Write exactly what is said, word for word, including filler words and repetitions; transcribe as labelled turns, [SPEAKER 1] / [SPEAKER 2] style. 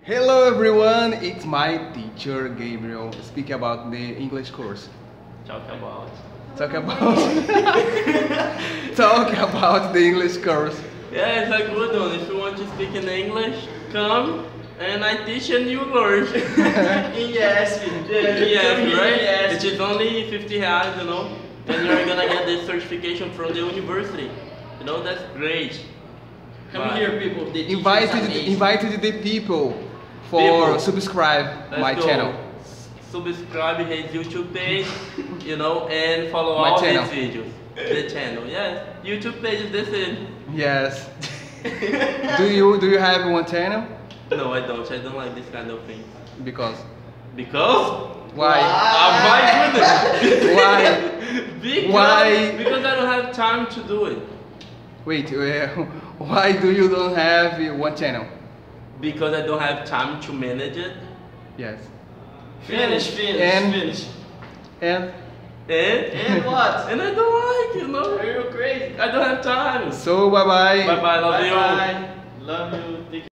[SPEAKER 1] Hello everyone, it's my teacher Gabriel speaking about the English course.
[SPEAKER 2] Talk about.
[SPEAKER 1] Talk about Talk about the English course.
[SPEAKER 2] Yeah, it's a good one. If you want to speak in English, come and I teach and you learn.
[SPEAKER 3] Yes,
[SPEAKER 2] Yes, right?
[SPEAKER 3] Yes.
[SPEAKER 2] It is only fifty reais, you know, and you're gonna get the certification from the university. You know, that's great.
[SPEAKER 3] Come
[SPEAKER 2] But
[SPEAKER 3] here, people. The teacher is
[SPEAKER 1] Invited
[SPEAKER 3] amazing.
[SPEAKER 1] invited the people for
[SPEAKER 2] People.
[SPEAKER 1] subscribe
[SPEAKER 2] Let's
[SPEAKER 1] my
[SPEAKER 2] go.
[SPEAKER 1] channel.
[SPEAKER 2] Subscribe his YouTube page, you know, and follow
[SPEAKER 1] My
[SPEAKER 2] all
[SPEAKER 1] channel.
[SPEAKER 2] his videos. The channel, yes. YouTube page is the same.
[SPEAKER 1] Yes. do you do you have one channel?
[SPEAKER 2] No, I don't. I don't like this kind of thing.
[SPEAKER 1] Because
[SPEAKER 2] Because?
[SPEAKER 1] why?
[SPEAKER 2] Oh my goodness!
[SPEAKER 1] Why?
[SPEAKER 2] Because,
[SPEAKER 1] Why?
[SPEAKER 2] because I don't have time to do it.
[SPEAKER 1] Wait, uh, why do you don't have one channel?
[SPEAKER 2] Because I don't have time to manage it.
[SPEAKER 1] Yes.
[SPEAKER 3] Finish, finish,
[SPEAKER 1] And-
[SPEAKER 3] finish.
[SPEAKER 1] And
[SPEAKER 2] And?
[SPEAKER 3] And what?
[SPEAKER 2] And I don't like, you know.
[SPEAKER 3] Are you crazy?
[SPEAKER 2] I don't have time.
[SPEAKER 1] so bye bye.
[SPEAKER 2] Bye bye, love
[SPEAKER 3] Bye
[SPEAKER 2] you.
[SPEAKER 3] bye. Love you. Take